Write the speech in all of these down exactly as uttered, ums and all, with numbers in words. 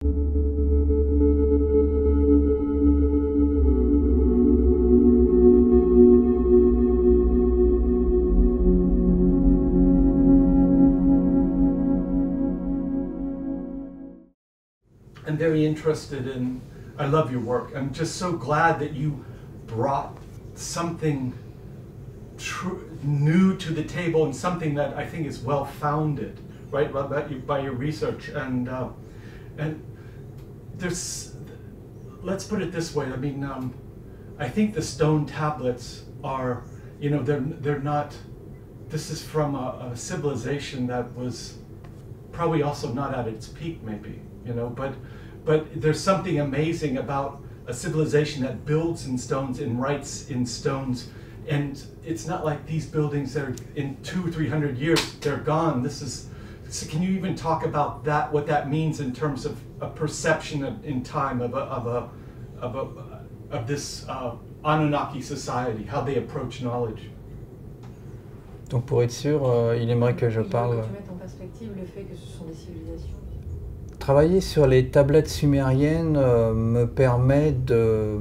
I'm very interested in, I love your work. I'm just so glad that you brought something true, new to the table, and something that I think is well founded, right, by, by your research. And uh, and there's, let's put it this way. I mean, um, I think the stone tablets are, you know, they're they're not. This is from a, a civilization that was probably also not at its peak, maybe, you know, but but there's something amazing about a civilization that builds in stones and writes in stones, and it's not like these buildings that are in two, three hundred years they're gone. This is. So can you even talk about that? What that means in terms of a perception of, in time of a of a of a of this uh, Anunnaki society, how they approach knowledge. Donc pour être sûr, euh, il aimerait que je parle. Que tu mettes en perspective le fait que ce sont des civilisations. Travailler sur les tablettes sumériennes euh, me permet de.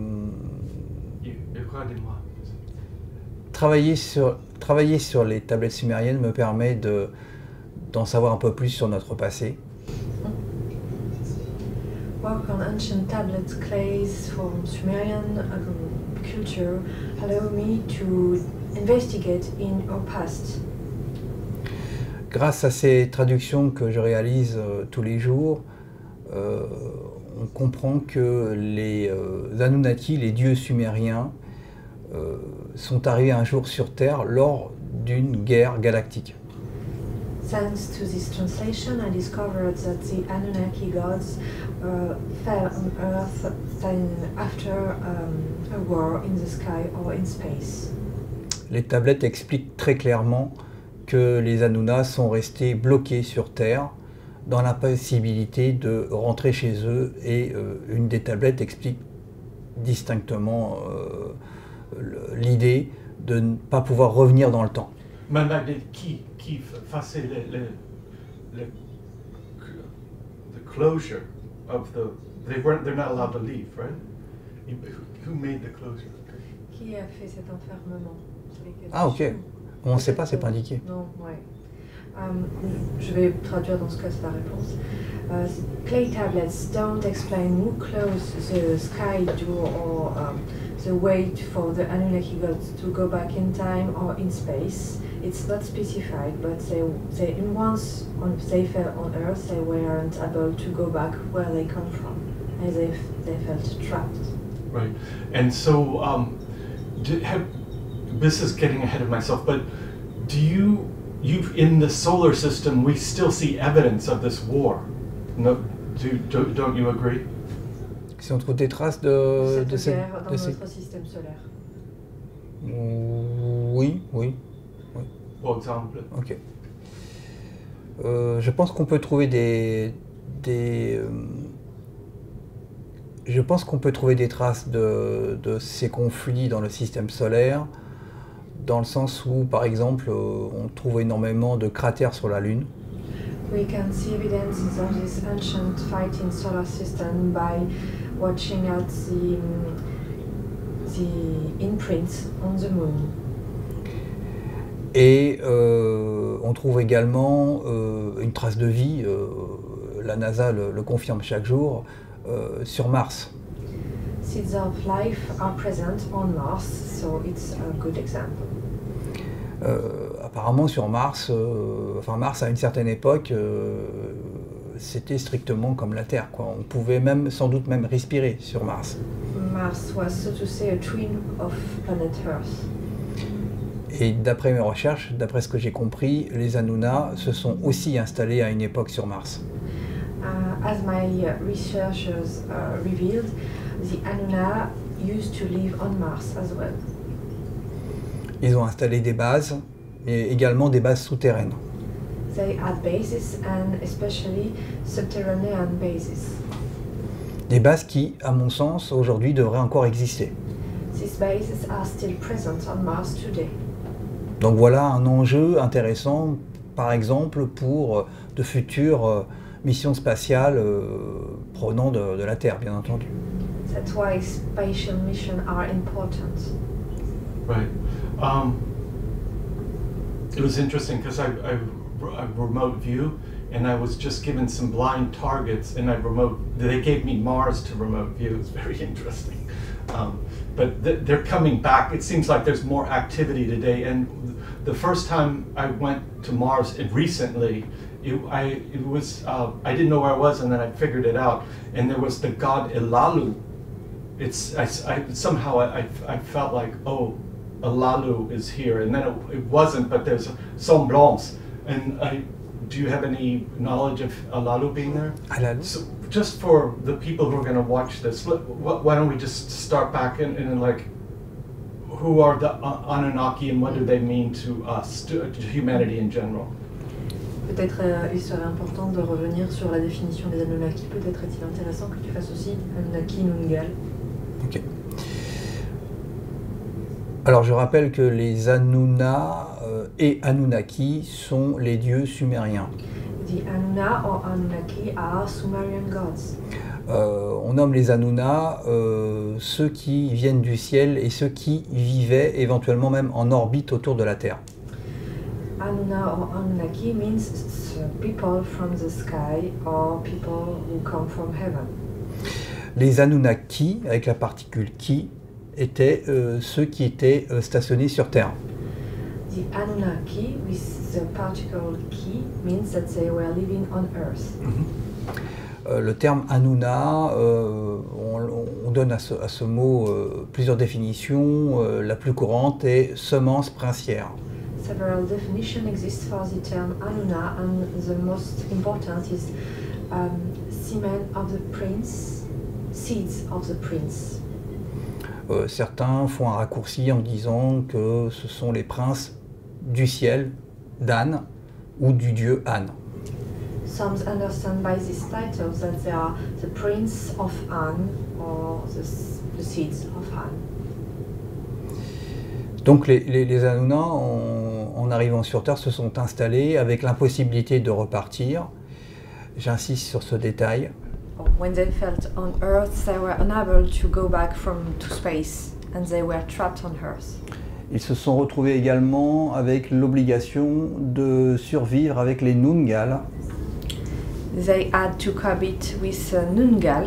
Travailler sur, travailler sur les tablettes sumériennes me permet de, d'en savoir un peu plus sur notre passé. Work on ancient tablet clays from Sumerian culture allow me to investigate in our past. Grâce à ces traductions que je réalise euh, tous les jours, euh, on comprend que les euh, Anunnaki, les dieux sumériens, euh, sont arrivés un jour sur Terre lors d'une guerre galactique. Thanks to this translation, I discovered that the Anunnaki gods uh, fell on Earth then after um, a war in the sky or in space. Les tablettes expliquent très clairement que les Anunnaki sont restés bloqués sur Terre dans l'impossibilité de rentrer chez eux, et euh, une des tablettes explique distinctement euh, l'idée de ne pas pouvoir revenir dans le temps. Mais qui, qui faisait le, le, le, the closure of the, they weren't, they're not allowed to leave, right? Who made the closure? Qui a fait cet enfermement? Ah ok, on ne sait pas, c'est pas indiqué. Non, ouais. Um, je vais traduire dans ce cas la réponse. Uh, clay tablets don't explain who closed the sky door or um, the way for the Anunnaki gods to go back in time or in space. It's not specified, but they, they once on, they fell on Earth, they weren't able to go back where they come from, and they, they felt trapped. Right, and so um, do, have, this is getting ahead of myself, but do you, you've, in the solar system, we still see evidence of this war. No, do, do, don't you agree? Si on trouve des traces de, de cette cette guerre dans de notre ces... système solaire. Oui, oui. oui. Pour exemple. Ok. Euh, je pense qu'on peut trouver des, des euh, je pense qu'on peut trouver des traces de, de ces conflits dans le système solaire, dans le sens où, par exemple, on trouve énormément de cratères sur la Lune. We can see evidence of this ancient fight in solar system by watching out the, the imprints on the moon. Et euh, on trouve également euh, une trace de vie, euh, la NASA le, le confirme chaque jour, euh, sur Mars. Seeds of life are present on Mars, so it's a good example. Euh, apparemment sur Mars, euh, enfin Mars à une certaine époque, euh, c'était strictement comme la Terre, quoi. On pouvait même, sans doute même respirer sur Mars. Mars was, so to say, a twin of planet Earth. Et d'après mes recherches, d'après ce que j'ai compris, les Anunnaki se sont aussi installés à une époque sur Mars. Uh, as my researchers uh, revealed, the Anunnaki used to live on Mars as well. Ils ont installé des bases, et également des bases souterraines. They had bases, and especially subterranean bases. Des bases qui, à mon sens, aujourd'hui devraient encore exister. These bases are still present on Mars today. Donc voilà un enjeu intéressant, par exemple, pour de futures mission spatiale euh, provenant de, de la Terre, bien entendu. That's why spatial missions are important. Right. Um, it was interesting because I, I, I remote view, and I was just given some blind targets, and I remote. They gave me Mars to remote view. It's very interesting. Um, but th they're coming back. It seems like there's more activity today. And the first time I went to Mars it, recently, it, I it was uh, I didn't know where I was, and then I figured it out. And there was the god Elalu. It's I, I somehow I, I felt like, oh, Elalu is here, and then it, it wasn't. But there's semblance. And I, do you have any knowledge of Elalu being there? Elalu. So just for the people who are going to watch this, let, why don't we just start back and, and like, who are the Anunnaki and what do they mean to us, to, to humanity in general? Peut-être euh, il serait important de revenir sur la définition des Anunnaki. Peut-être est-il intéressant que tu fasses aussi Anunnaki Nungal. Ok. Alors je rappelle que les Anunna euh, et Anunnaki sont les dieux sumériens. The Anunna or Anunnaki are Sumerian gods. Euh, on nomme les Anunna euh, ceux qui viennent du ciel et ceux qui vivaient éventuellement même en orbite autour de la Terre. Anunna or Anunnaki means people from the sky or people who come from heaven. Les Anunnaki, avec la particule ki, étaient euh, ceux qui étaient euh, stationnés sur Terre. The Anunnaki with the particle ki means that they were living on Earth. Euh, le terme Anunna, euh, on, on donne à ce, à ce mot euh, plusieurs définitions. Euh, la plus courante est semence princière. Several definitions exist for the term Anunna, and the most important is um, semen of the prince, seeds of the prince. Euh, certains font un raccourci en disant que ce sont les princes du ciel d'An ou du dieu An. Some understand by this title that they are the prince of An or the, the seeds of An. Donc les, les, les Anunna, en, en arrivant sur Terre, se sont installés avec l'impossibilité de repartir. J'insiste sur ce détail. When they felt on Earth, they were unable to go back from to space, and they were trapped on Earth. Ils se sont retrouvés également avec l'obligation de survivre avec les Nungal. They had to cohabit with uh, Nungal.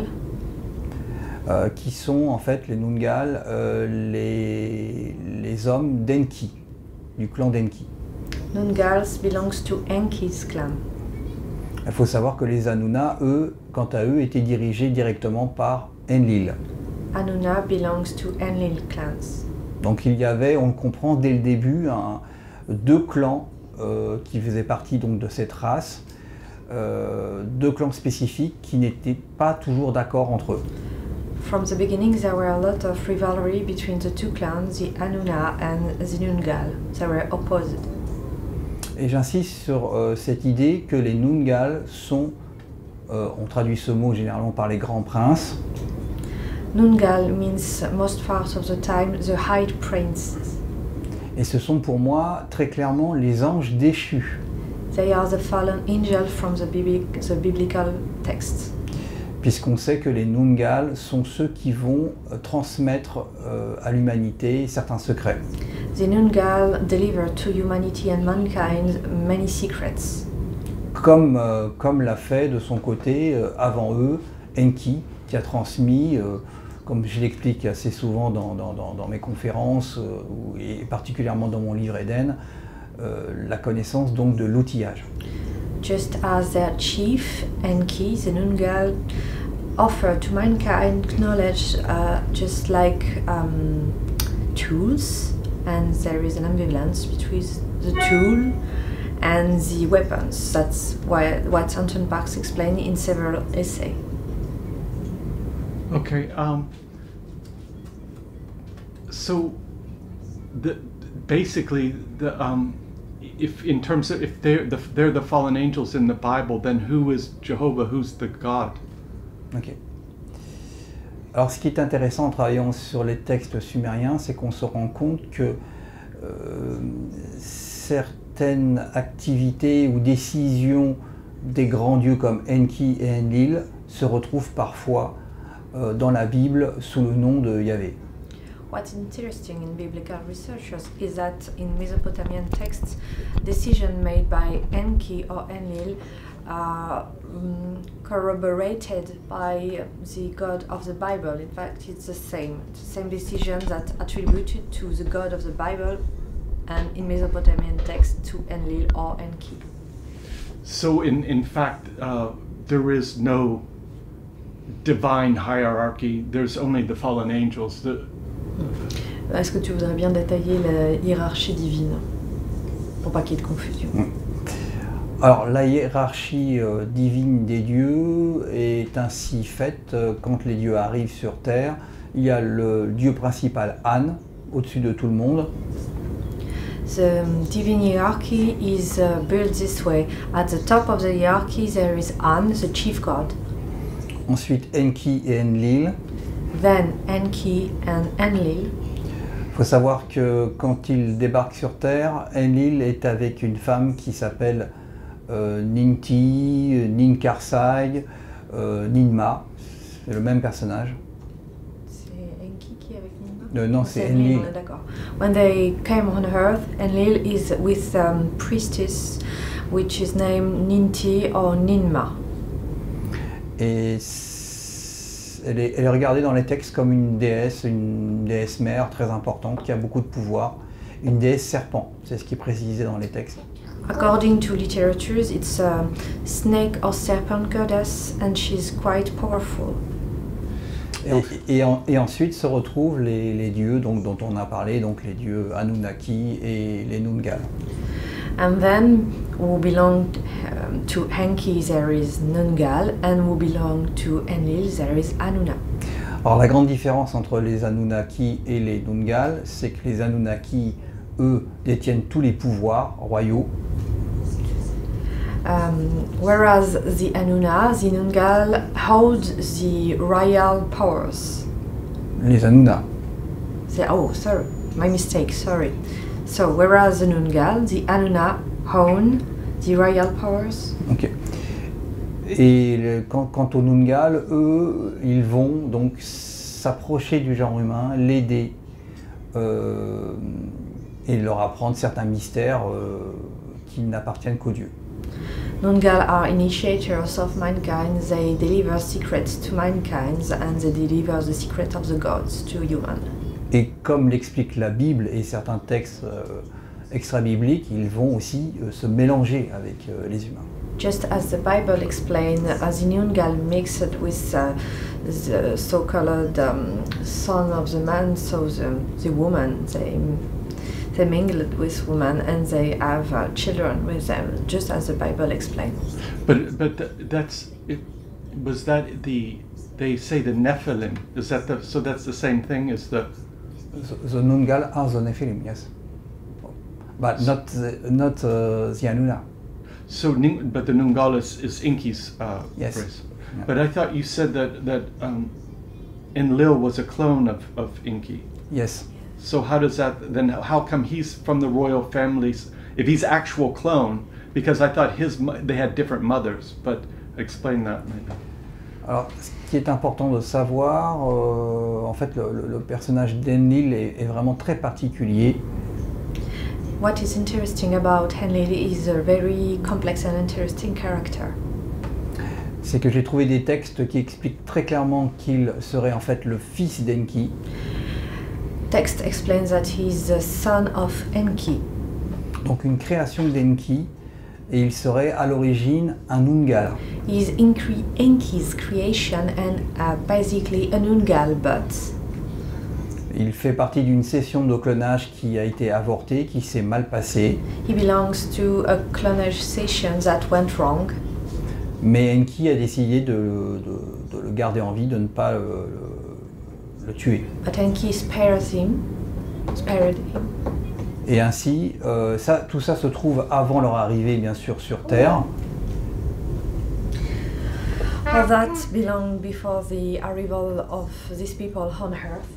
Euh, qui sont en fait les Nungal, euh, les, les hommes d'Enki, du clan d'Enki. Nungals belongs to Enki's clan. Il faut savoir que les Anunna, eux, quant à eux, étaient dirigés directement par Enlil. Anunna belongs to Enlil clans. Donc il y avait, on le comprend dès le début, un, deux clans euh, qui faisaient partie donc de cette race, euh, deux clans spécifiques qui n'étaient pas toujours d'accord entre eux. From the beginning, there were a lot of rivalry between the two clans, the Anunna and the Nungal. They were opposed. Et j'insiste sur euh, cette idée que les Nungal sont, euh, on traduit ce mot généralement par les grands princes. Nungal means most part of the time the high princes. Et ce sont pour moi très clairement les anges déchus. They are the fallen angel from the, biblic, the biblical text. Puisqu'on sait que les Nungal sont ceux qui vont euh, transmettre euh, à l'humanité certains secrets. The Nungal deliver to humanity and mankind many secrets. Comme, euh, comme l'a fait de son côté, euh, avant eux, Enki, qui a transmis, euh, comme je l'explique assez souvent dans, dans, dans, dans mes conférences, euh, ou, et particulièrement dans mon livre Eden, euh, la connaissance donc de l'outillage. Just as their chief, Enki, the Nungal, offer to mankind knowledge uh, just like um, tools, and there is an ambivalence between the tool and the weapons. That's why, what Anton Parks explained in several essays. Okay, um, so the, basically, the, um, if in terms of if they're the, they're the fallen angels in the Bible, then who is Jehovah? Who's the God? Ok. Alors ce qui est intéressant en travaillant sur les textes sumériens, c'est qu'on se rend compte que euh, certaines activités ou décisions des grands dieux comme Enki et Enlil se retrouvent parfois euh, dans la Bible sous le nom de Yahvé. What's interesting in biblical researchers is that in Mesopotamian texts, decisions made by Enki or Enlil are um, corroborated by the God of the Bible. In fact, it's the same, the same decisions that attributed to the God of the Bible and in Mesopotamian texts to Enlil or Enki. So in, in fact, uh, there is no divine hierarchy, there's only the fallen angels. The... Est-ce que tu voudrais bien détailler la hiérarchie divine pour pas qu'il y ait de confusion? Alors la hiérarchie euh, divine des dieux est ainsi faite euh, quand les dieux arrivent sur terre. Il y a le dieu principal An, au-dessus de tout le monde. The divine hierarchy is uh, built this way. At the top of the hierarchy there is An, the chief god. Ensuite Enki et Enlil. Then Enki and Enlil. Il faut savoir que quand il débarque sur terre, Enlil est avec une femme qui s'appelle euh, Ninti, Ninkarsai, euh, Ninma. C'est le même personnage. C'est Enki qui est avec Ninma? Euh, non, c'est Enlil. D'accord. When they came on Earth, Enlil is with um, priestess, which is named Ninti or Ninma. Et elle est, elle est regardée dans les textes comme une déesse, une déesse mère très importante qui a beaucoup de pouvoir, une déesse serpent, c'est ce qui est précisé dans les textes. According to literatures, it's a snake or serpent goddess and she's quite powerful. Et, et, en, et ensuite se retrouvent les, les dieux donc, dont on a parlé, donc les dieux Anunnaki et les Nungal. And then who belong um, to Enki there is Nungal, and who belong to Enlil there is Anuna. Alors la grande différence entre les Anunnaki et les Nungal, c'est que les Anunnaki, eux, détiennent tous les pouvoirs royaux. Um, whereas the Anuna, the Nungal, hold the royal powers. Les Anuna. The, oh, sorry, my mistake, sorry. So, whereas the Nungal, the Anuna own the royal powers. Ok. Et le, quant, quant aux Nungal, eux, ils vont donc s'approcher du genre humain, l'aider euh, et leur apprendre certains mystères euh, qui n'appartiennent qu'aux dieux. Nungal are initiators of mankind. They deliver secrets to mankind and they deliver the secret of the gods to humans. Et comme l'explique la Bible et certains textes euh, extra-bibliques, ils vont aussi euh, se mélanger avec euh, les humains. Just as the Bible explains, as the Nungal mixed with uh, the so-called um, son of the man, so the, the woman, they, they mingled with women and they have uh, children with them, just as the Bible explains. But but th- that's it, was that the they say the Nephilim, is that the so that's the same thing as the The, the Nungal are the Nephilim, yes, but not the, not uh, the Anuna. so Ning, but the Nungal is, is Enki's uh, Yes. race. Yeah. But I thought you said that that um, Enlil was a clone of, of Enki. Yes. So how does that then? How come he's from the royal families? If he's actual clone, because I thought his mo- they had different mothers. But explain that maybe. Alors, ce qui est important de savoir, euh, en fait, le, le, le personnage d'Enlil est, est vraiment très particulier. What is interesting about Enlil is a very complex and interesting character. C'est que j'ai trouvé des textes qui expliquent très clairement qu'il serait en fait le fils d'Enki. Text explains that he is the son of Enki. Donc une création d'Enki, et il serait à l'origine un Nungal. He is Enki, Enki's creation and uh, basically a Nungal, but Il fait partie d'une session de clonage qui a été avortée, qui s'est mal passée. he belongs to a clonage session that went wrong. Mais Enki a décidé de, de- de le garder en vie, de ne pas le, le- le tuer. But Enki spared him, spared him. Et ainsi, euh, ça, tout ça se trouve avant leur arrivée, bien sûr, sur Terre. All that belonged before the arrival of these people on Earth.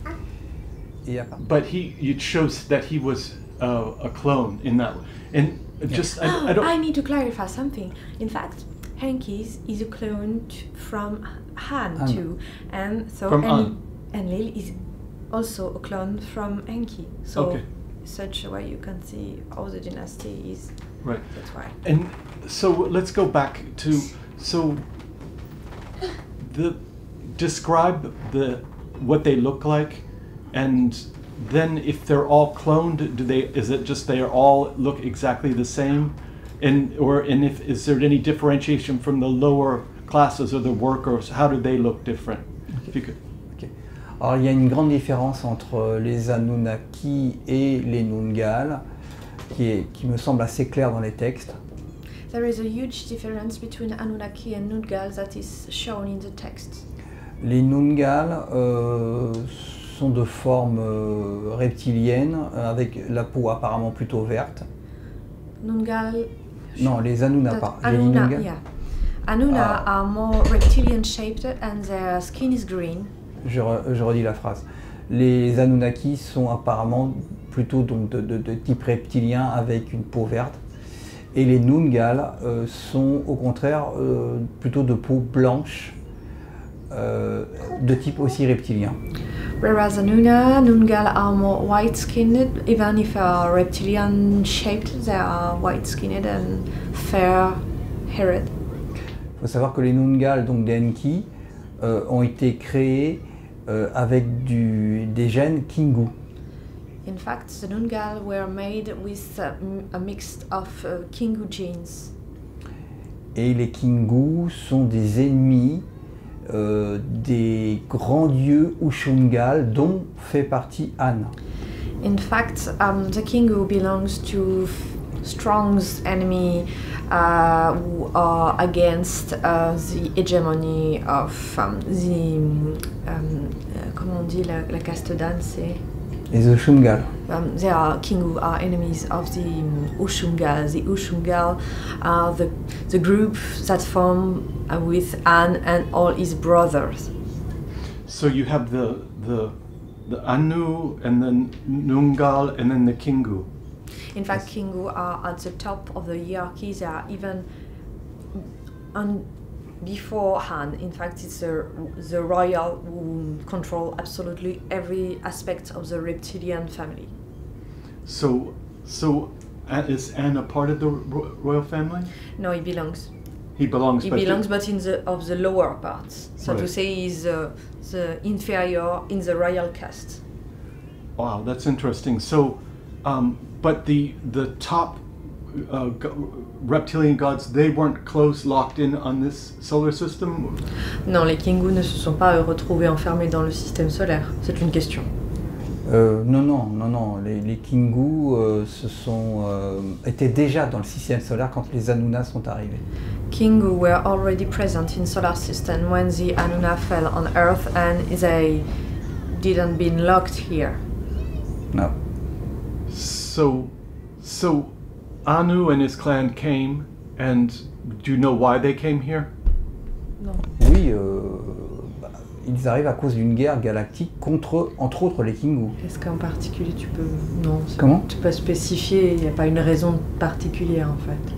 Et à part- But he it shows that he was uh, a clone in that. And Just, Oh, I, I don't... I need to clarify something. In fact, Henkis is a clone t- from Han Han. too, and so From En- Enlil is also a clone from Enki. So, Okay. such a way you can see how the dynasty is. Right. That's why. And so let's go back to, so the, describe the, what they look like, and then if they're all cloned, do they, is it just they all look exactly the same? And, or, and if, is there any differentiation from the lower classes or the workers? How do they look different? If you could. Ok. Alors il y a une grande différence entre les Anunnaki et les Noongal, qui, est, qui me semble assez claire dans les textes. There is a huge difference between Anunnaki and Noongal that is shown in the text. Les Noongal euh, sont de forme euh, reptilienne, avec la peau apparemment plutôt verte. Noongal. Non, les Anunna, that pas. J'ai dit Anunna, Noongal. yeah. Anunna Ah. are more reptilian shaped and their skin is green. Je, re- je redis la phrase. Les Anunnaki sont apparemment plutôt donc de, de- de type reptilien avec une peau verte. Et les Noongal euh, sont au contraire euh, plutôt de peau blanche, euh, de type aussi reptilien. Whereas Anunna, Noongal are more white-skinned, even if they are reptilian-shaped, they are white-skinned and fair-haired. Il faut savoir que les Noongal, donc des Enki, euh, ont été créés euh, avec du, des gènes Kingu. In fact, the Noongal were made with uh, m- a mix of uh, Kingu genes. Et les Kingu sont des ennemis euh, des grands dieux Ushungal, dont fait partie Han. In fact, um, the Kingu belongs to f- Strong's enemy uh, who are against uh, the hegemony of um, the... Um, uh, comment on dit la, la caste d'âne, c'est... Les Ushungal. Um, they are Kingu are enemies of the um, Ushungal. The Ushungal are the, the group that form uh, with An and all his brothers. So you have the, the, the Anu, and then Noongal, and then the Kingu. In fact, Kingu are at the top of the hierarchy. They are even on before Han. In fact, it's the, the royal who control absolutely every aspect of the reptilian family. So, so uh, is An a part of the ro- royal family? No, he belongs. He belongs. He but belongs, but in the of the lower parts. So to Right. say, he's uh, the inferior in the royal caste. Wow, that's interesting. So, um, but the the top uh, go- reptilian gods, they weren't close, locked in on this solar system. Non, les Kingu ne se sont pas euh, retrouvés enfermés dans le système solaire. C'est une question. Euh, non, non, non, non. Les, les Kingu euh, se sont, euh, étaient déjà dans le système solaire quand les Anunna sont arrivés. Kingu were already present in solar system when the Anunna fell on Earth, and they didn't been locked here. Non. So, so Anu and his clan came, and do you know why they came here? Non. Oui, euh, bah, ils arrivent à cause d'une guerre galactique contre, entre autres, les Kingu. Est-ce qu'en particulier tu peux... Non. c'est- Comment Tu peux spécifier, il n'y a pas une raison particulière en fait.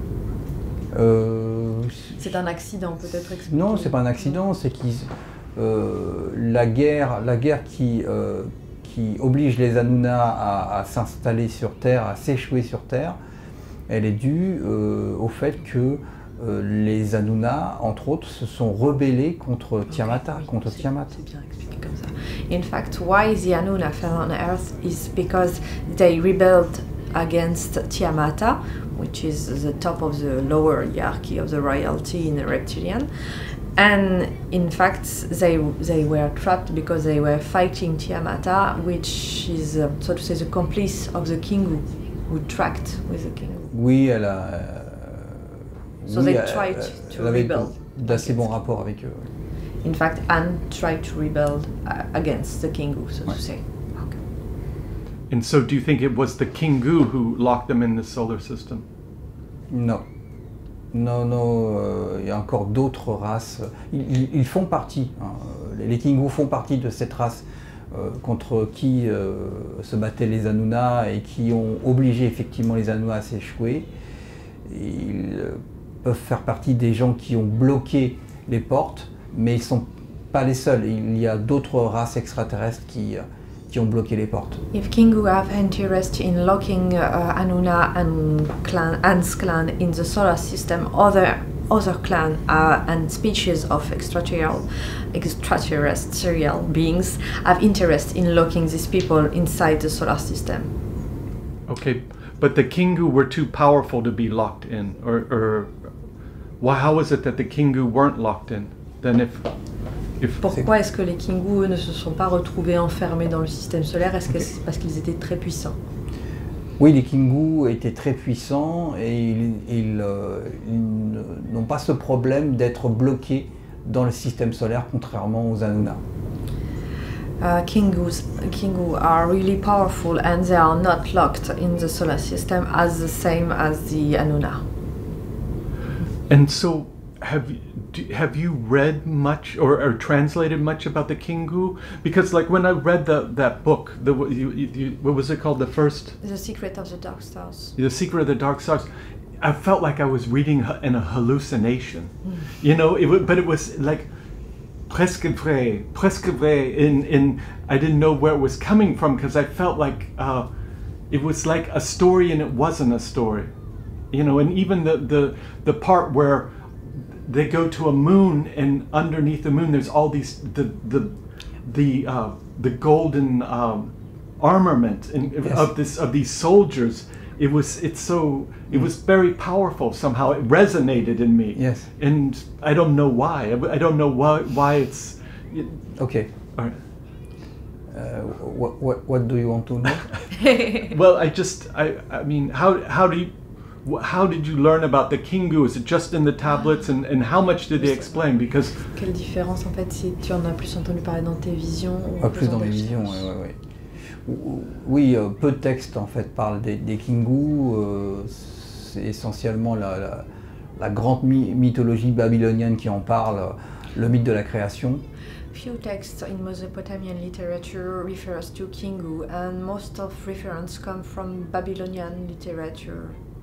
Euh, C'est un accident peut-être expliqué. Non, c'est pas un accident, c'est qu'ils euh, la guerre, la guerre qui, euh, qui oblige les Anunna à, à s'installer sur Terre, à s'échouer sur Terre, elle est due euh, au fait que euh, les Anunna, entre autres, se sont rebellés contre Tiamata, Oui, contre c'est- Tiamat. C'est bien expliqué comme ça. In fact, why the Anunna fell on Earth is because they rebelled against Tiamata, which is the top of the lower hierarchy of the royalty in the reptilian. And in fact, they they were trapped because they were fighting Tiamata, which is, uh, so to say, the complice of the Kingu, who tracked with the Kingu. Oui, elle a. euh, So oui, they elle- tried elle to avait rebel d'assez bons against. rapports avec eux. In fact, Anne tried to rebel uh, against the Kingu, so Ouais. to say. Okay. And so, do you think it was the Kingu who locked them in the solar system? Non. Non, non, euh, il y a encore d'autres races. Ils, ils- ils font partie, hein, les, les Kingu font partie de cette race euh, contre qui euh, se battaient les Anunna et qui ont obligé effectivement les Anunna à s'échouer. ils peuvent faire partie des gens qui ont bloqué les portes, mais ils ne sont pas les seuls. Il y a d'autres races extraterrestres qui, qui ont bloqué les portes. If Kingu have interest in locking uh, Anuna and clan, Ants clan in the solar system, other other clan uh, and species of extraterrestrial extraterrestrial beings have interest in locking these people inside the solar system. Okay, but the Kingu were too powerful to be locked in, or, or why? How is it that the Kingu weren't locked in? Then if if Pourquoi est-ce que les Kingu eux, ne se sont pas retrouvés enfermés dans le système solaire? Est-ce que c'est parce qu'ils étaient très puissants? Oui, les Kingu étaient très puissants et ils, ils, euh, ils n'ont pas ce problème d'être bloqués dans le système solaire, contrairement aux Anuna. Uh, Kingus, Kingu are really powerful and they are not locked in the solar system as the same as the Anuna. And so, have you do, have you read much or, or translated much about the Kingu? Because, like, when I read the that book, the you, you, what was it called? The first, The Secret of the Dark Stars. The Secret of the Dark Stars. I felt like I was reading in a hallucination, you know. It was, but it was like presque vrai, presque vrai. In in I didn't know where it was coming from because I felt like uh, it was like a story and it wasn't a story. You know, and even the, the, the part where they go to a moon and underneath the moon there's all these the the the uh, the golden um, armament in, Yes. of this of these soldiers. It was it's so it was very powerful somehow. It resonated in me. Yes. And I don't know why. I, I don't know why why it's. It, Ok. all right. Uh, what, what, what do you want to know? Well, I just I I mean how how do you. How did you learn about the Kingu? Is it just in the tablets, and, and how much did they explain? Because Quelle différence en fait si tu en as plus entendu parler dans tes visions ou Pas plus dans mes tes visions, expériences? ouais, ouais, ouais. Oui, euh, peu de textes en fait parlent des, des Kingu. Euh, c'est essentiellement la, la, la grande my- mythologie babylonienne qui en parle, le mythe de la création. Few texts in Mesopotamian literature refers to Kingu, and most of reference come from Babylonian literature,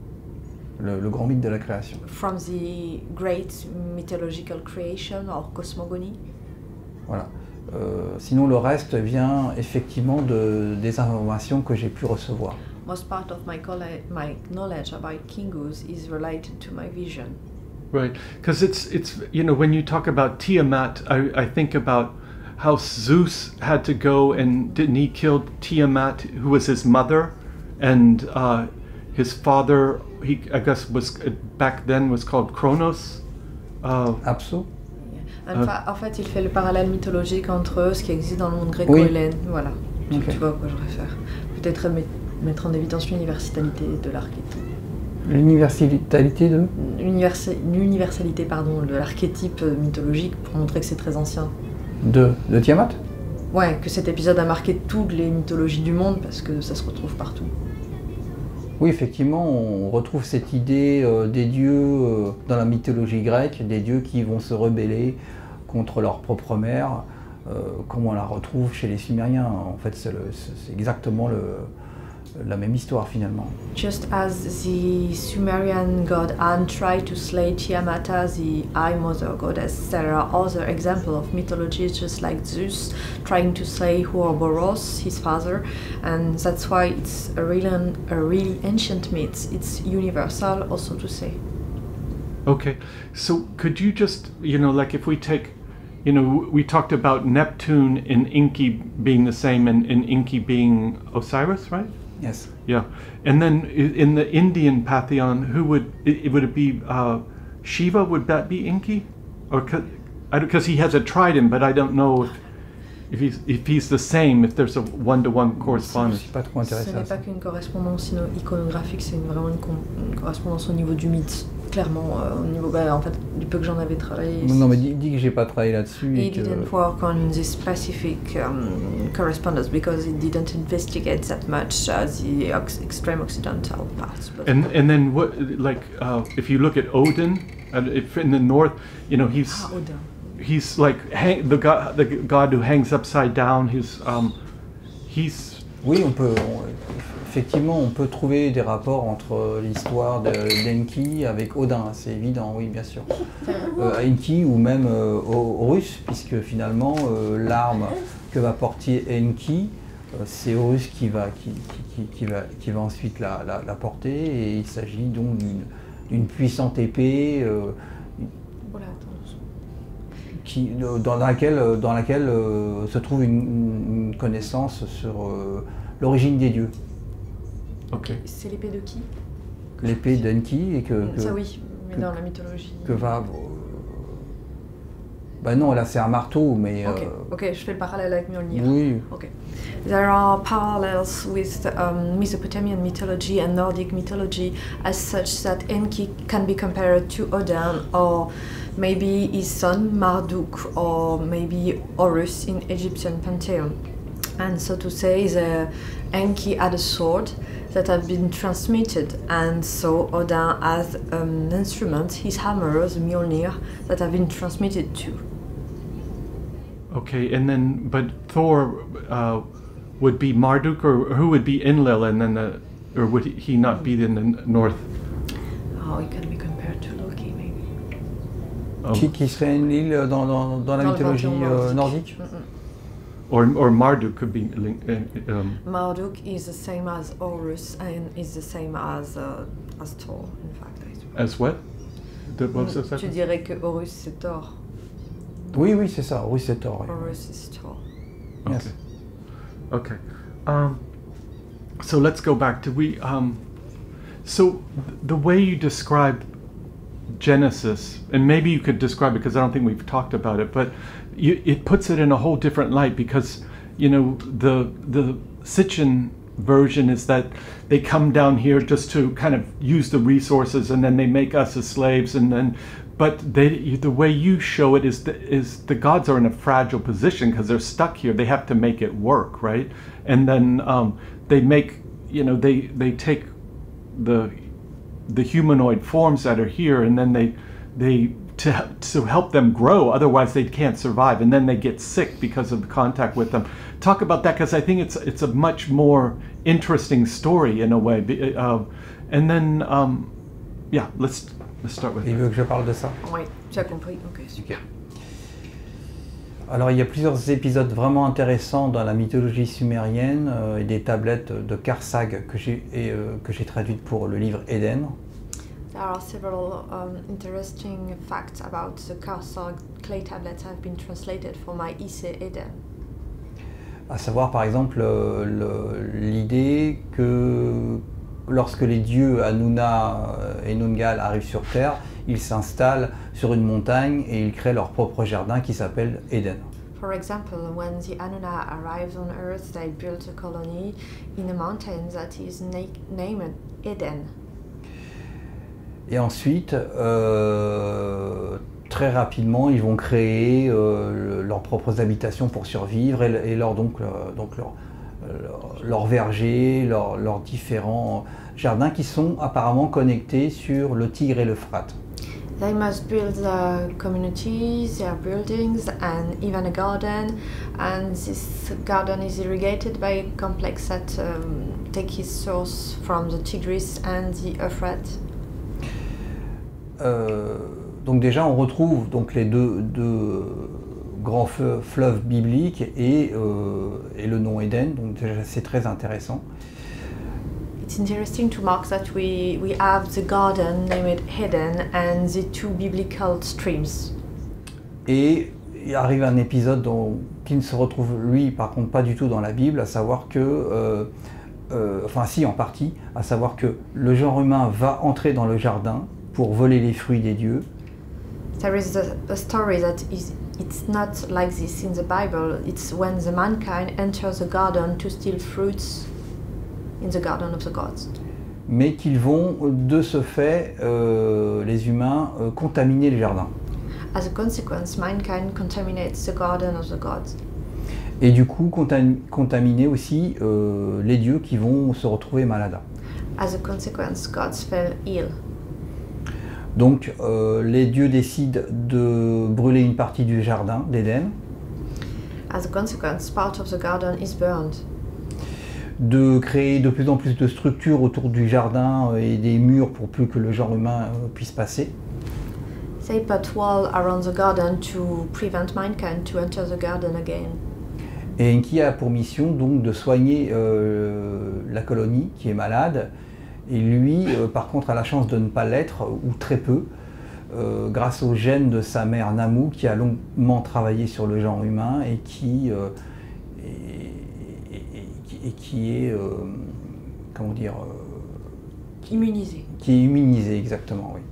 Le, le grand mythe de la création. from the great mythological creation or cosmogony. Voilà. Euh, sinon, le reste vient effectivement de, des informations que j'ai pu recevoir. Most part of my, colle- my knowledge about Kingus is related to my vision. right, because it's it's you know when you talk about Tiamat, I I think about how Zeus had to go and didn't he kill Tiamat, who was his mother, and uh, his father he I guess was back then was called Kronos. Uh, Abso? En, fa- en fait, il fait le parallèle mythologique entre ce qui existe dans le monde gréco-hellène. Voilà, tu, Ok. tu vois à quoi je réfère. Peut-être met- mettre en évidence l'universalité de l'archétype. L'universalité de? L'universa- L'universalité pardon, de l'archétype mythologique pour montrer que c'est très ancien. De, de Tiamat? Ouais, que cet épisode a marqué toutes les mythologies du monde parce que ça se retrouve partout. Oui, effectivement, on retrouve cette idée euh, des dieux euh, dans la mythologie grecque, des dieux qui vont se rebeller contre leur propre mère, euh, comme on la retrouve chez les Sumériens. En fait, c'est le- c'est- c'est exactement le, la même histoire finalement. Just as the Sumerian god An tried to slay Tiamata, the Eye Mother goddess, there are other examples of mythologies just like Zeus trying to slay Ouroboros, his father, and that's why it's a really, a really ancient myth. It's universal also to say. Okay, so could you just, you know, like if we take, you know, we talked about Neptune and Enki being the same and, and Enki being Osiris, right? Yes. Yeah. And then i- in the Indian pantheon, who would, it, would it be uh, Shiva? Would that be Enki? Or because he has a trident, but I don't know if, if, he's, if he's the same, if there's a one-to-one Je correspondence. suis pas trop Ce intéressé à n'est ça. pas qu'une correspondance ino- iconographique, c'est une- vraiment une, com- une correspondance au niveau du mythe. Clairement, euh, au niveau, bah, en fait, du peu que j'en avais travaillé. Non, mais dis, dis que j'ai pas travaillé là-dessus et He que didn't work on this specific um, correspondence because he didn't investigate that much uh, the ox- extreme occidental parts. But And and then what, like, uh, if you look at Odin, and if in the north, you know, he's ah, Odin. he's like hang, the god, the god who hangs upside down. He's um, he's oui, on peut. on- effectivement, on peut trouver des rapports entre l'histoire d'Enki avec Odin, c'est évident, oui, bien sûr. Euh, Enki ou même euh, Horus, puisque finalement, euh, l'arme que va porter Enki, euh, c'est Horus qui va, qui, qui, qui, va, qui va ensuite la, la, la porter, et il s'agit donc d'une puissante épée euh, qui, dans laquelle, dans laquelle euh, se trouve une, une connaissance sur euh, l'origine des dieux. Ok. C'est l'épée de qui? L'épée d'Enki et que, que... Ça oui, mais que, dans la mythologie... Que va... Bah non, là c'est un marteau, mais... Ok, euh... ok, je fais le parallèle avec Mjolnir. Oui. Okay. There are parallels with um, Mesopotamian mythology and Nordic mythology as such that Enki can be compared to Odin or maybe his son Marduk or maybe Horus in Egyptian pantheon. And so to say, the Enki had a sword that have been transmitted, and so Odin has an instrument, his hammer, the Mjolnir, that have been transmitted too. Okay, and then, but Thor uh, would be Marduk, or who would be Enlil, and then the, or would he not be in the north? Oh, he can be compared to Loki, maybe. Oh. Qui, qui serait Enlil dans, dans, dans la Dans mythologie euh, nordique? Mm-mm. Or, or Marduk could be linked. Um, Marduk is the same as Horus and is the same as uh, as Thor, in fact. I suppose. as what? The, what was the Tu second? dirais que Horus c'est Thor. Oui, oui, c'est ça, oui, c'est Thor. Oui. Horus is Thor. Yes. Okay. Okay. Um, so let's go back to we. Um, so th- the way you describe Genesis, and maybe you could describe it because I don't think we've talked about it, but you, it puts it in a whole different light because you know the the Sitchin version is that they come down here just to kind of use the resources and then they make us as slaves and then but they the way you show it is the, is the gods are in a fragile position because they're stuck here. They have to make it work, right? And then um, they make you know they they take the the humanoid forms that are here and then they they to to help them grow, otherwise they can't survive, and then they get sick because of the contact with them. Talk about that because I think it's it's a much more interesting story in a way. Uh, and then um, yeah, let's let's start with. Il veut que je parle de ça? Oui, tu as compris. Ok, super. Alors il y a plusieurs épisodes vraiment intéressants dans la mythologie sumérienne euh, et des tablettes de Karsag que j'ai euh, que j'ai traduites pour le livre Éden. There are several um, interesting facts about the Karsag clay tablets have been translated for my essay Eden. À savoir par exemple l'idée que lorsque les dieux Anuna et Nungal arrivent sur Terre, ils s'installent sur une montagne et ils créent leur propre jardin qui s'appelle Eden. For example, when the Anuna arrives on Earth, they built a colony in a mountain that is na named Eden. Et ensuite, euh, très rapidement, ils vont créer euh, leurs propres habitations pour survivre et, et leur, donc, leur, donc leur, leur, leur verger, leurs leur différents jardins qui sont apparemment connectés sur le Tigre et l'Euphrate. They must build their communities, their buildings, and even a garden. And this garden is irrigated by a complex that um, takes its source from the Tigris and the Euphrates. Euh, donc déjà, on retrouve donc les deux, deux grands fleuves bibliques et, euh, et le nom Éden. Donc déjà, c'est très intéressant. It's interesting to mark that we, we have the garden named Eden and the two biblical streams. Et il arrive un épisode dont, qui ne se retrouve, lui, par contre, pas du tout dans la Bible, à savoir que, euh, euh, enfin si, en partie, à savoir que le genre humain va entrer dans le jardin pour voler les fruits des dieux. There is a, a story that is it's not like this in the Bible. It's when the mankind enters the garden to steal fruits in the garden of the gods. Mais qu'ils vont, de ce fait, euh, les humains, euh, contaminer le jardin. As a consequence, mankind contaminates the garden of the gods. Et du coup, contam contaminer aussi euh, les dieux qui vont se retrouver malades. As a consequence, gods fell ill. Donc, euh, les dieux décident de brûler une partie du jardin d'Éden. As a consequence, part of the garden is burned. de créer de plus en plus de structures autour du jardin et des murs pour plus que le genre humain puisse passer. They put wall around the garden to prevent mankind to enter the garden again. Et Enki a pour mission donc de soigner euh, la colonie qui est malade. Et lui, euh, par contre, a la chance de ne pas l'être, ou très peu, euh, grâce aux gènes de sa mère Namu, qui a longuement travaillé sur le genre humain et qui, euh, et, et, et qui est, euh, comment dire, euh, Immunisé. Qui est immunisé, exactement, oui.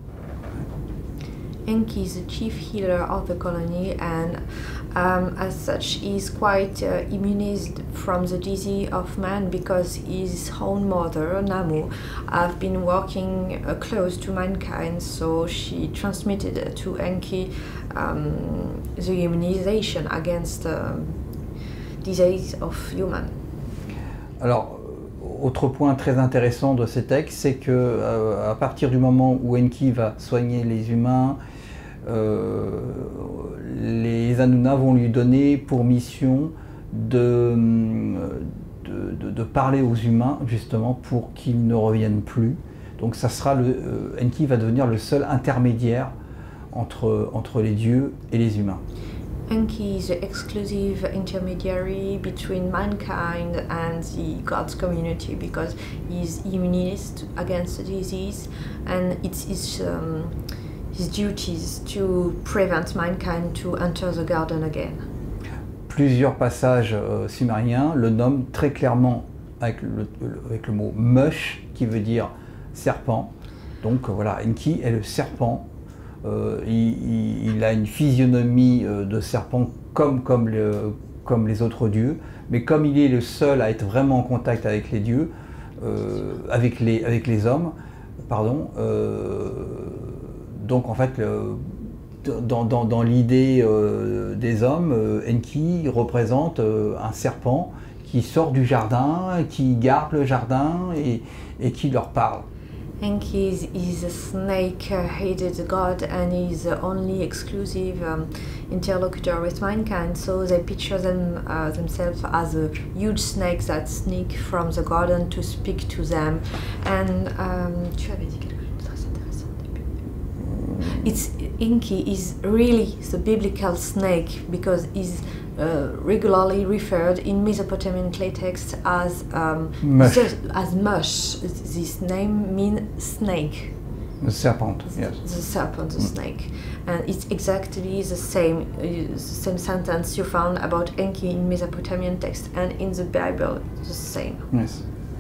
Enki is the chief healer of the colony, and um, as such he is quite uh, immunized from the disease of man, because his own mother, Namu, have been working uh, close to mankind, so she transmitted to Enki um, the immunization against the um, disease of human. Alors, autre point très intéressant de ces textes, c'est que euh, à partir du moment où Enki va soigner les humains, Euh, les Anuna vont lui donner pour mission de, de, de, de parler aux humains justement pour qu'ils ne reviennent plus. Donc ça sera le, euh, Enki va devenir le seul intermédiaire entre, entre les dieux et les humains. Enki is the exclusive intermediary between mankind and the God's community, because he is immunized against the disease, and it's his um, his duties to prevent mankind to enter the garden again. Plusieurs passages euh, sumériens le nomment très clairement avec le, avec le mot mush, qui veut dire serpent. Donc voilà, Enki est le serpent. Euh, il, il a une physionomie euh, de serpent comme, comme, le, comme les autres dieux, mais comme il est le seul à être vraiment en contact avec les dieux, euh, avec, les, avec les hommes, pardon, euh, donc en fait, le, dans, dans, dans l'idée euh, des hommes, euh, Enki représente euh, un serpent qui sort du jardin, qui garde le jardin et, et qui leur parle. Enki is, is a snake-headed god, and is the only exclusive um, interlocutor with mankind, so they picture them, uh, themselves as a huge snake that sneak from the garden to speak to them. And um, tu avais dit quelque chose de très intéressant au début. It's, Enki is really the biblical snake, because he's uh, regularly referred in Mesopotamian clay texts as um, mush. The, as mush. This name means snake. The serpent, yes. The serpent, the Mm. snake, and it's exactly the same, uh, the same sentence you found about Enki in Mesopotamian text, and in the Bible, the same. Yes.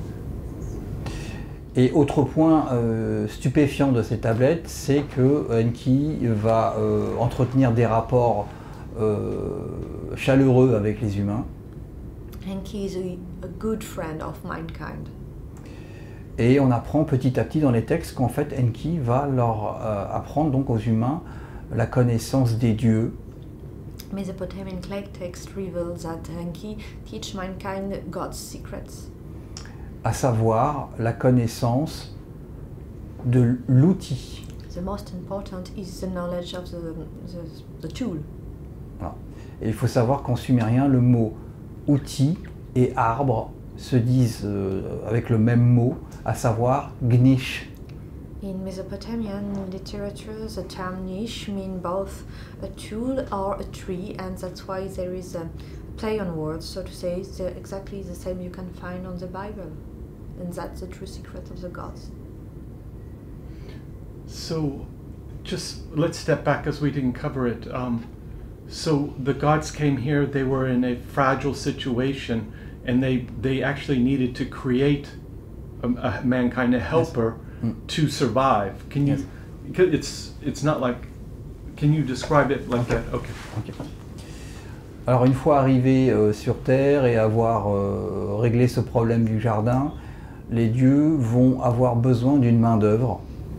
Et autre point euh, stupéfiant de ces tablettes, c'est que Enki va euh, entretenir des rapports euh, chaleureux avec les humains. Enki is a, a good friend of mankind. Et on apprend petit à petit dans les textes qu'en fait Enki va leur euh, apprendre donc aux humains la connaissance des dieux. Mesopotamian clay text reveals that Enki teach mankind God's secrets, À savoir la connaissance de l'outil. the most important is the knowledge of the, the, the tool. Voilà. Et il faut savoir qu'en sumérien, le mot outil et arbre se disent euh, avec le même mot, à savoir gnish. In Mesopotamian literature, the term niche means both a tool or a tree, and that's why there is a play on words, so to say. They're exactly the same you can find on the Bible, and that's the true secret of the gods. So, just let's step back as we didn't cover it. Um, so the gods came here. They were in a fragile situation, and they they actually needed to create a, a mankind, a helper, Yes. Mm. to survive. Can you? Yes. Because it's it's not like. Can you describe it like Okay. that? Okay. Okay. Alors une fois arrivés euh, sur Terre et avoir euh, réglé ce problème du jardin, les dieux vont avoir besoin d'une main d'œuvre.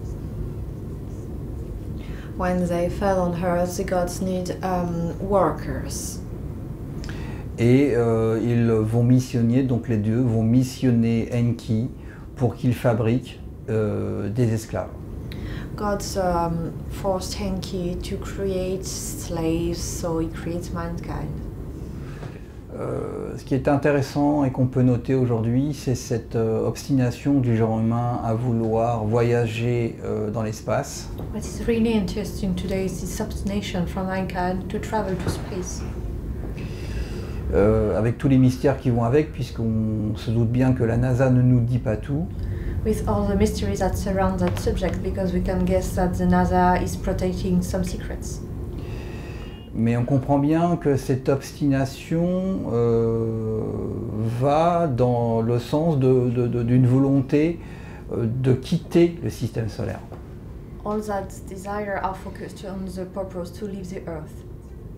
When they fell on earth, the gods need um, workers. Et euh, ils vont missionner, donc les dieux vont missionner Enki pour qu'il fabrique euh, des esclaves. Gods um, forced Enki to create slaves, so he creates mankind. Euh, ce qui est intéressant et qu'on peut noter aujourd'hui, c'est cette euh, obstination du genre humain à vouloir voyager euh, dans l'espace. What is really interesting today is this obstination from mankind to travel to space. Euh, avec tous les mystères qui vont avec, puisqu'on se doute bien que la NASA ne nous dit pas tout. With all the mysteries that surround that subject, because we can guess that the NASA is protecting some secrets. Mais on comprend bien que cette obstination euh, va dans le sens de, de, de, d'une volonté euh, de quitter le système solaire. All that desire are focused on the purpose to leave the Earth.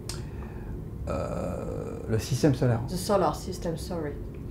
Euh, le système solaire. The solar system, sorry.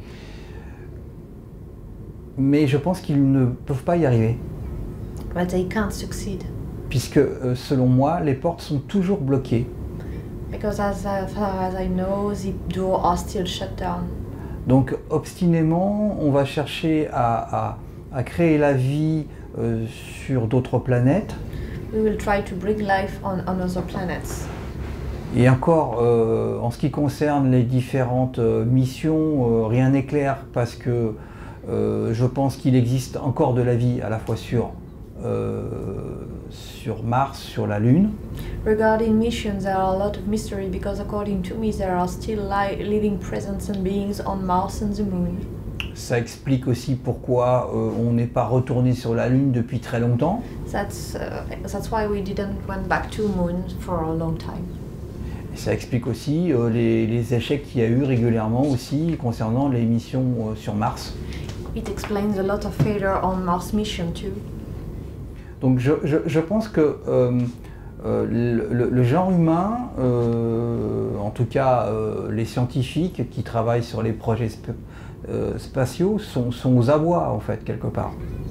Mais je pense qu'ils ne peuvent pas y arriver. But they can't succeed. Puisque, euh, selon moi, les portes sont toujours bloquées. Because as far as I know, the doors are still shut down. Donc, obstinément, on va chercher à, à, à créer la vie euh, sur d'autres planètes. We will try to bring life on, on other planets. Et encore, euh, en ce qui concerne les différentes euh, missions, euh, rien n'est clair parce que euh, je pense qu'il existe encore de la vie à la fois sur, euh, sur Mars, sur la Lune. Regarding missions, there are a lot of mystery because according to me, there are still li living presence and beings on Mars and the Moon. Ça explique aussi pourquoi euh, on n'est pas retourné sur la Lune depuis très longtemps. That's, uh, that's why we didn't went back to Moon for a long time. Et ça explique aussi euh, les, les échecs qu'il y a eu régulièrement aussi concernant les missions euh, sur Mars. It explains a lot of failure on Mars mission too. Donc je, je, je pense que euh, euh, le, le, le genre humain, euh, en tout cas euh, les scientifiques qui travaillent sur les projets sp euh, spatiaux sont, sont aux abois en fait quelque part.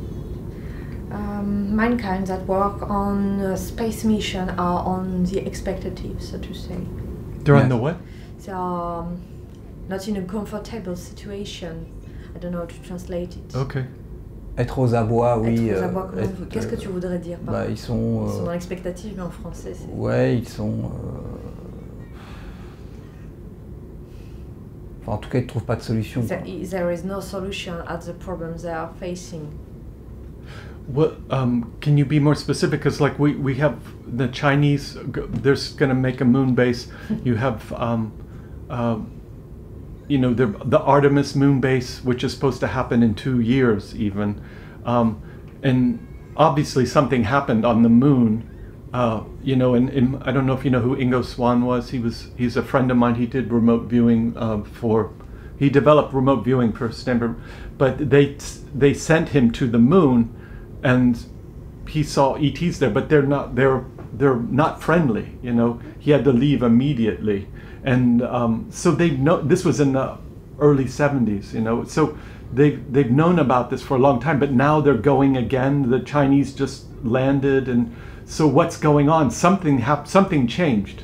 Um, mankind that work on uh, space mission are on the expectative, so to say. They're Yes. on the what? They are um, not in a comfortable situation. I don't know how to translate it. Okay. Être aux abois, oui. Être aux euh, abois, comment être, vous- Qu'est-ce que tu voudrais dire par bah, ils sont. Ils sont euh, dans l'expectative, mais en français, c'est... ouais, ils sont. euh, Enfin, en tout cas, ils ne trouvent pas de solution. quoi. There, there is no solution at the problems they are facing. What um, can you be more specific? Because like we, we have the Chinese, g- they're going to make a moon base. You have, um, uh, you know, the the Artemis moon base, which is supposed to happen in two years even, um, and obviously something happened on the moon. Uh, you know, and, and I don't know if you know who Ingo Swann was. He was he's a friend of mine. He did remote viewing uh, for. He developed remote viewing for Stanford, but they they sent him to the moon. And he saw E Ts there, but they're not they're they're not friendly. You know, he had to leave immediately, and um, so they know this was in the early seventies. You know, so they they've known about this for a long time, but now they're going again. The Chinese just landed, and so what's going on? Something hap- something changed.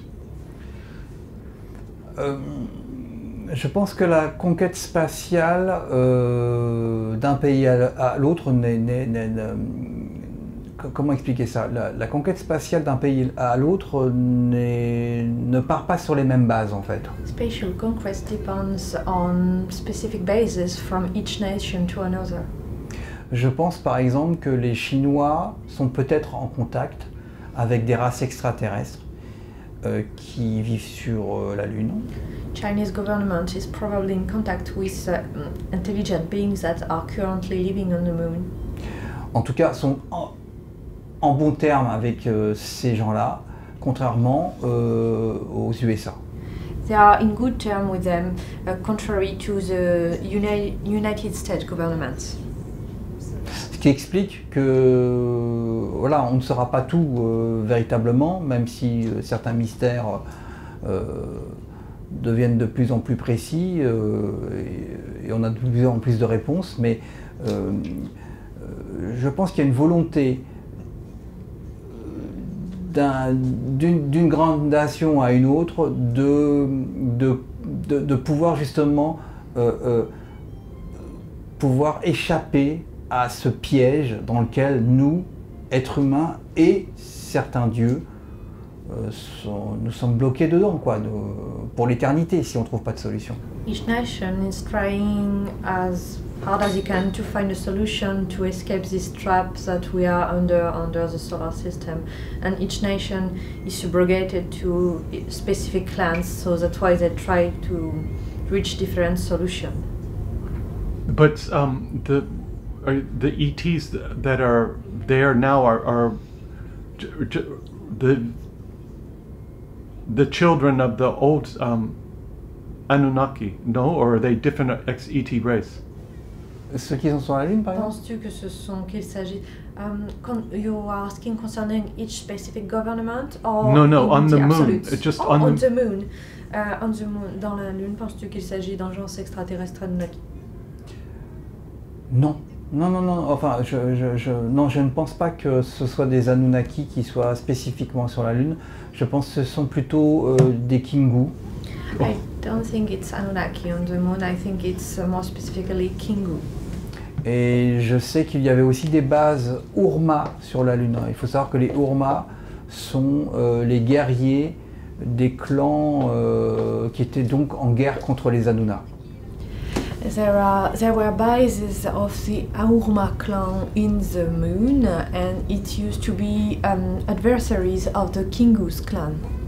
Euh, je pense que la conquête spatiale euh, d'un pays à, à l'autre n'est, n'est, n'est, n'est- comment expliquer ça? La, la conquête spatiale d'un pays à l'autre n'est- ne part pas sur les mêmes bases en fait. Spatial conquest depends on specific bases from each nation to another. Je pense par exemple que les Chinois sont peut-être en contact avec des races extraterrestres euh, qui vivent sur euh, la Lune. Chinese government is probably in contact with uh, intelligent beings that are currently living on the moon. En tout cas, sont en, en bon terme avec euh, ces gens-là, contrairement euh, aux U S A. They are in good term with them, uh, contrary to the Uni- United States government. Ce qui explique que voilà, on ne saura pas tout euh, véritablement, même si euh, certains mystères euh, deviennent de plus en plus précis euh, et, et on a de plus en plus de réponses, mais euh, euh, je pense qu'il y a une volonté d'un- d'une d'une grande nation à une autre de, de, de, de pouvoir justement euh, euh, pouvoir échapper à ce piège dans lequel nous, êtres humains et certains dieux, euh, sont, nous sommes bloqués dedans, quoi, nous, pour l'éternité, si on ne trouve pas de solution. Each nation is trying as hard as it can to find a solution to escape this trap that we are under under the solar system, and each nation is subrogated to specific clans, so that's why they try to reach different solutions. But um, the are the E Ts that are there now are, are j- j- the the children of the old um, Anunnaki, no? Or are they different ex-E T race? Ceux qui sont sur la Lune, par exemple? Penses-tu que ce sont qu'il s'agit um, con, you are asking concerning each specific government or No, no, on the moon. absolutes? It's just oh, on on the- the moon. Uh, on the moon, dans la lune, penses-tu qu'il s'agit d'un genre extraterrestre Anunnaki? Non. Non, non, non, enfin, je, je, je, non, je ne pense pas que ce soit des Anunnaki qui soient spécifiquement sur la Lune. Je pense que ce sont plutôt euh, des Kingu. I don't think it's Anunnaki on the moon. I think it's uh, more specifically Kingu. Et je sais qu'il y avait aussi des bases Urma sur la Lune. Il faut savoir que les Urma sont euh, les guerriers des clans euh, qui étaient donc en guerre contre les Anunnaki. There are there were bases of the Aurma clan in the moon, and it used to be um, adversaries of the Kingu's clan.